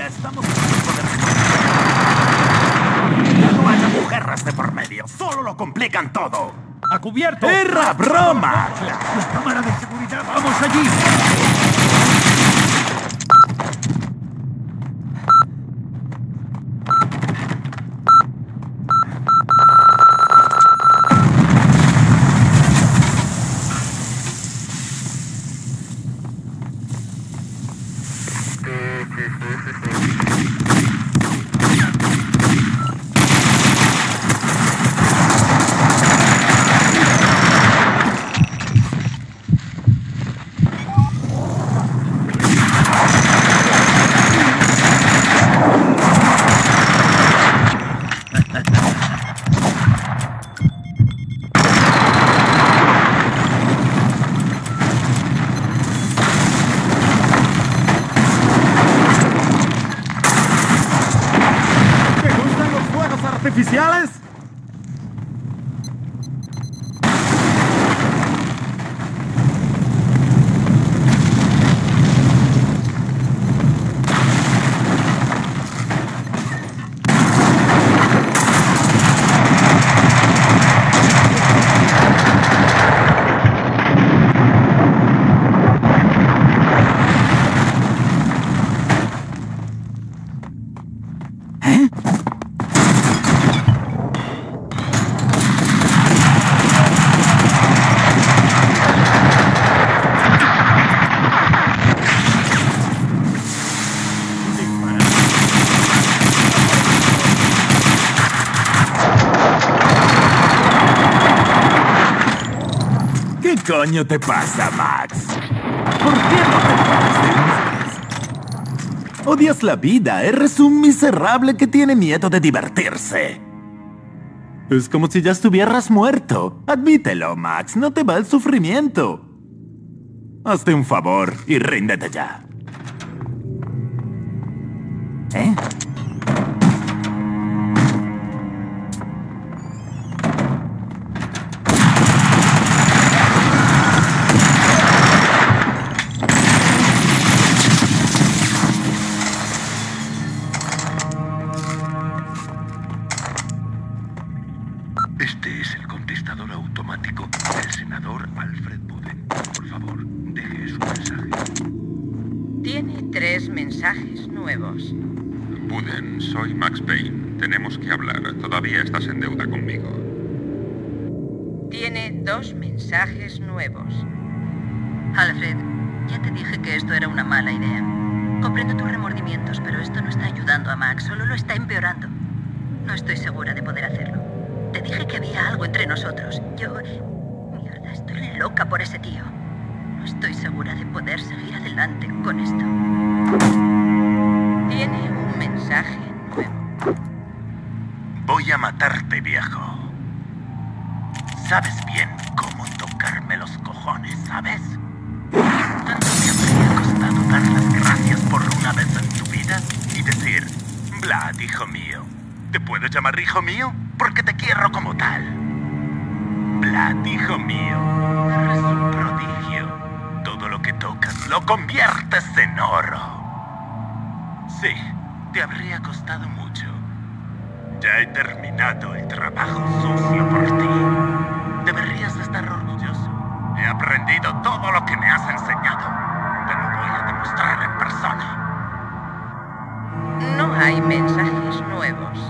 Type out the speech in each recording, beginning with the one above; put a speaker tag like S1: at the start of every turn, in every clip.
S1: Amiga, estamos en tiempo de reconciliación. No haya mujeres de por medio, solo lo complican todo.
S2: ¡A cubierto!
S1: ¡Era broma!
S2: ¡La cámara de seguridad! ¡Vamos allí!
S1: ¿Artificiales? ¿Qué coño te pasa, Max? ¿Por qué no te paras de una vez? Odias la vida, eres un miserable que tiene miedo de divertirse. Es como si ya estuvieras muerto. Admítelo, Max, no te va el sufrimiento. Hazte un favor y ríndete ya. ¿Eh?
S3: Este es el contestador automático del senador Alfred Buden. Por favor, deje su mensaje.
S4: Tiene 3 mensajes nuevos.
S3: Buden, soy Max Payne. Tenemos que hablar. Todavía estás en deuda conmigo.
S4: Tiene 2 mensajes nuevos.
S5: Alfred, ya te dije que esto era una mala idea. Comprendo tus remordimientos, pero esto no está ayudando a Max, solo lo está empeorando. No estoy segura de poder hacerlo. Te dije que había algo entre nosotros. Mierda, estoy loca por ese tío. No estoy segura de poder seguir adelante con esto.
S4: Tiene un mensaje nuevo.
S1: Voy a matarte, viejo. Sabes bien cómo tocarme los cojones, ¿sabes? ¿Tanto te habría costado dar las gracias por una vez en tu vida y decir, Vlad, hijo mío? ¿Te puedo llamar hijo mío? Porque te quiero como tal. Vlad, hijo mío, eres un prodigio. Todo lo que tocas lo conviertes en oro. Sí, te habría costado mucho. Ya he terminado el trabajo sucio por ti. Deberías estar orgulloso. He aprendido todo lo que me has enseñado. Te lo voy a demostrar en persona.
S4: No hay mensajes nuevos.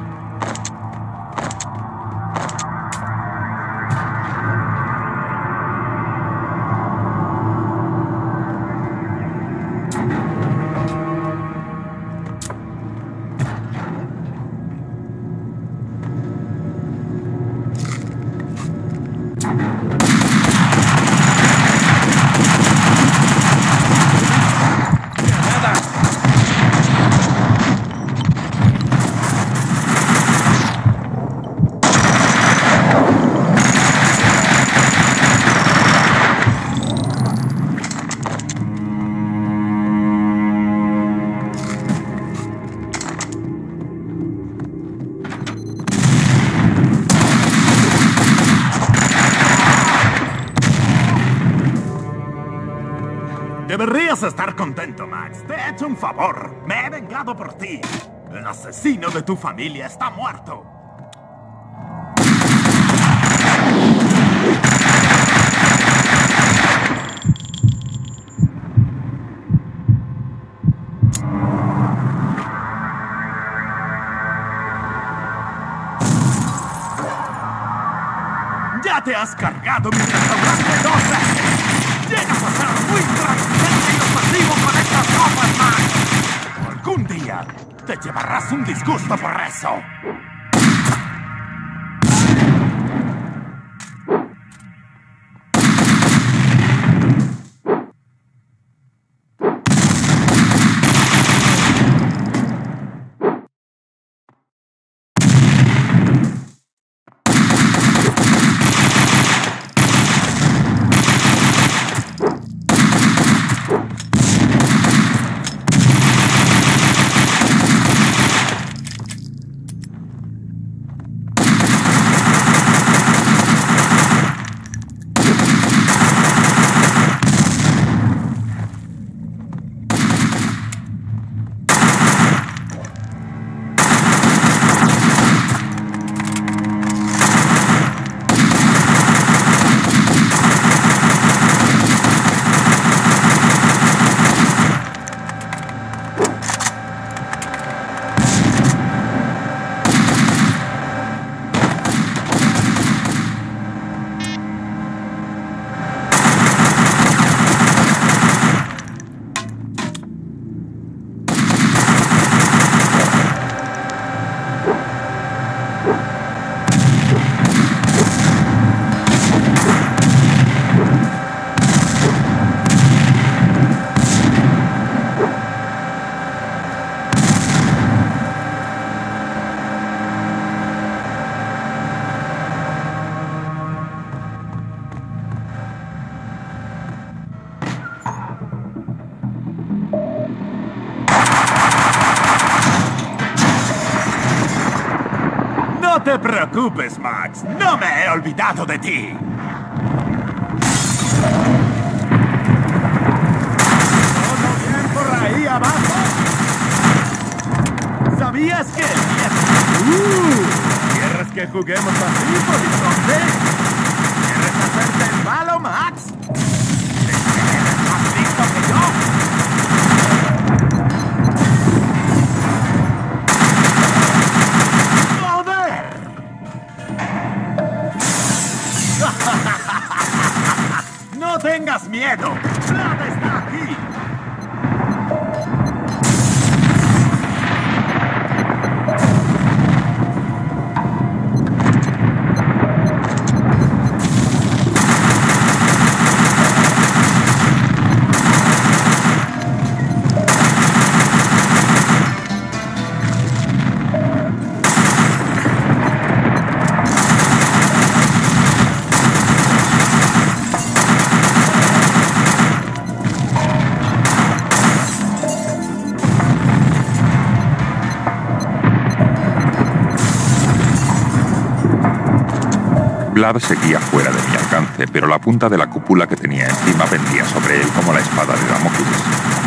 S1: Deberías estar contento, Max. Te he hecho un favor. Me he vengado por ti. El asesino de tu familia está muerto. ¡Ya te has cargado mi restaurante 2 veces! ¡Llegas a ser muy transigente y ofensivo con estas cosas, Max! Algún día te llevarás un disgusto por eso. No te preocupes, Max. No me he olvidado de ti. ¿Todo bien por ahí abajo? ¿Sabías que... ¿Quieres que juguemos así, polizonte? ¿Quieres hacerte el malo, Max? ¿Crees que eres más listo que yo? ¡No tengas miedo! ¡Vlad está aquí!
S6: Vlad seguía fuera de mi alcance, pero la punta de la cúpula que tenía encima pendía sobre él como la espada de Damocles.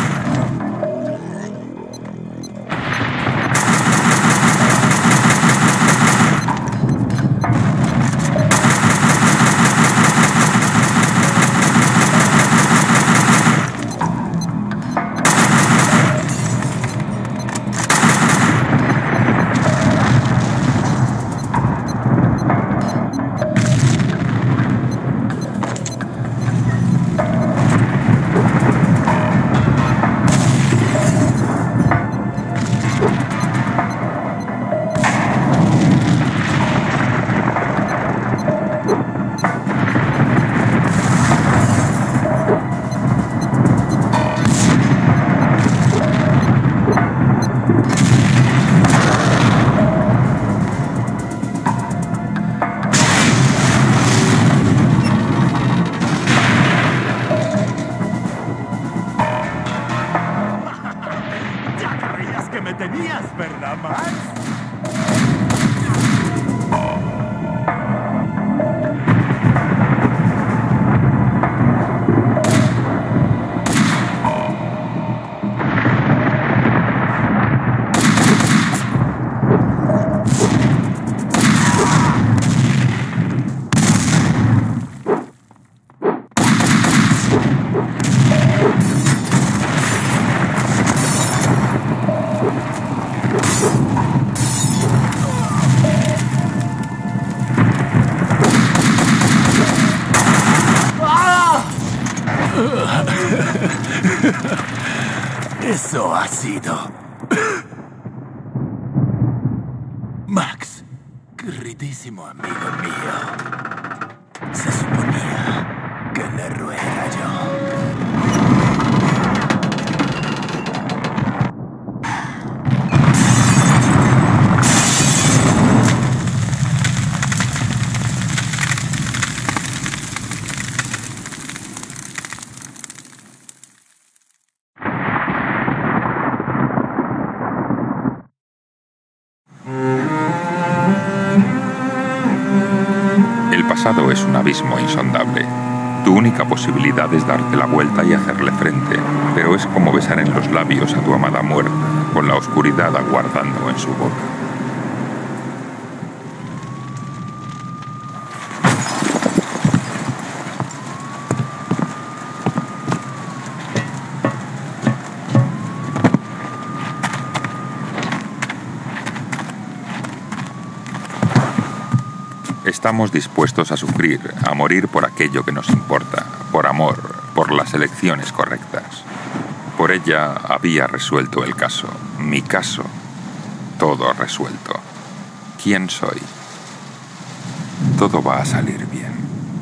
S6: ¿Verdad, Max?
S2: Eso ha sido... Max, queridísimo amigo mío. Se suponía que el héroe era yo.
S6: El pasado es un abismo insondable. Tu única posibilidad es darte la vuelta y hacerle frente, pero es como besar en los labios a tu amada muerta, con la oscuridad aguardando en su boca. Estamos dispuestos a sufrir, a morir por aquello que nos importa, por amor, por las elecciones correctas. Por ella había resuelto el caso, mi caso, todo resuelto. ¿Quién soy? Todo va a salir bien.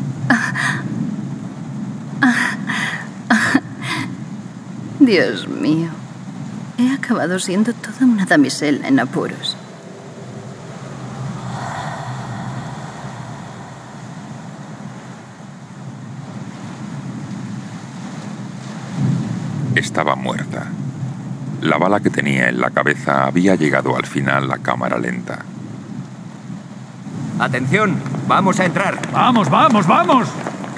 S5: Dios mío, he acabado siendo toda una damisela en apuros.
S6: Estaba muerta. La bala que tenía en la cabeza había llegado al final a cámara lenta.
S7: ¡Atención! ¡Vamos a entrar!
S2: ¡Vamos, vamos, vamos!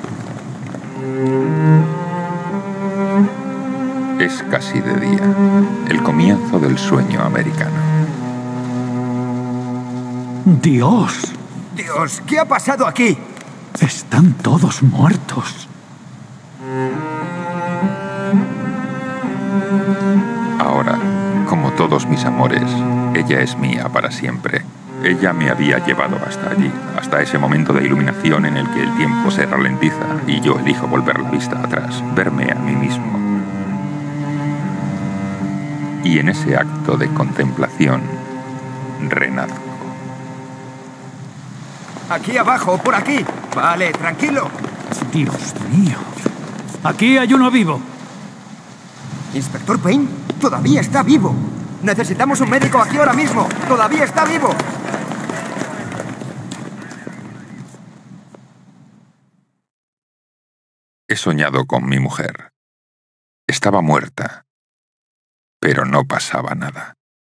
S6: Es casi de día, el comienzo del sueño americano.
S2: ¡Dios!
S7: ¡Dios! ¿Qué ha pasado aquí?
S2: Están todos muertos.
S6: Ahora, como todos mis amores, ella es mía para siempre. Ella me había llevado hasta allí, hasta ese momento de iluminación en el que el tiempo se ralentiza y yo elijo volver la vista atrás, verme a mí mismo. Y en ese acto de contemplación, renazco.
S7: Aquí abajo, por aquí. Vale, tranquilo.
S2: Dios mío. Aquí hay uno vivo.
S7: ¿Inspector Payne? ¡Todavía está vivo! Necesitamos un médico aquí ahora mismo. ¡Todavía está vivo!
S6: He soñado con mi mujer. Estaba muerta, pero no pasaba nada.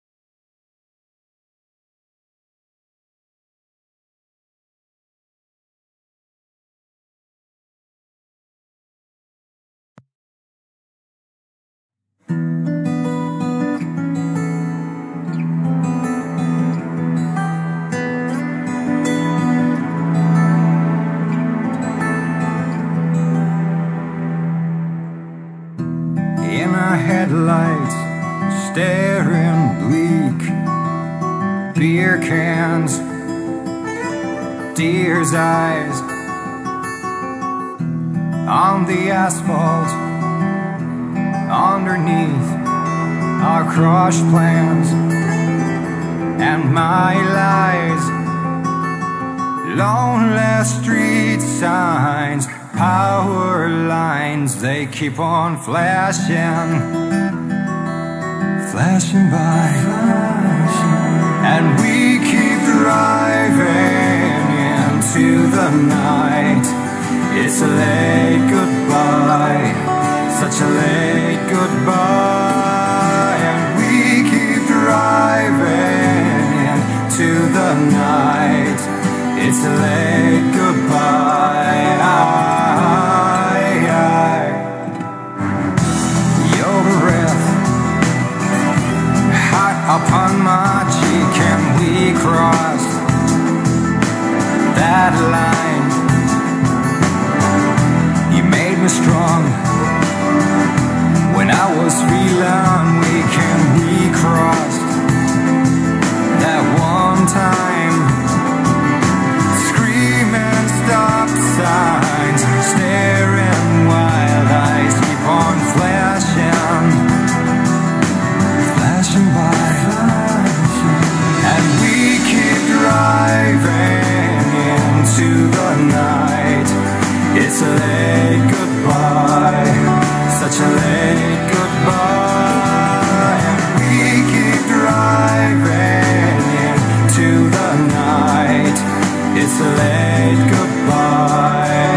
S8: In our headlights, staring bleak, beer cans, deer's eyes on the asphalt, underneath our crushed plans and my lies, lonely street signs, power lines, they keep on flashing, flashing by, and we keep driving into the night. It's a late goodbye, such a late goodbye, and we keep driving into the night. It's a late goodbye. Your breath hot upon my cheek, and we crossed that line. You made me strong when I was feeling weak, and we crossed time. Screaming stop signs, staring wild eyes keep on flashing, flashing by, and we keep driving into the night. It's a late goodbye, such a late goodbye. And we keep driving into the night. It's a late goodbye.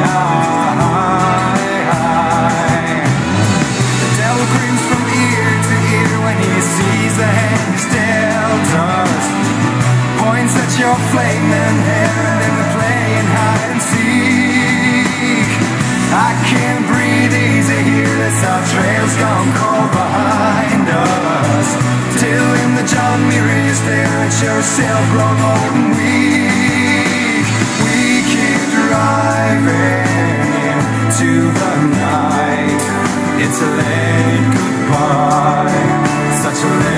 S8: The devil grins from ear to ear when he sees the hand he's dealt us. Points at your flaming hair and then we're playing hide and seek. I can't breathe easy here, this our trail's gone cold behind us. Till in the John mirror you stare at yourself grown old and weak. We keep driving into the night. It's a late goodbye, such a late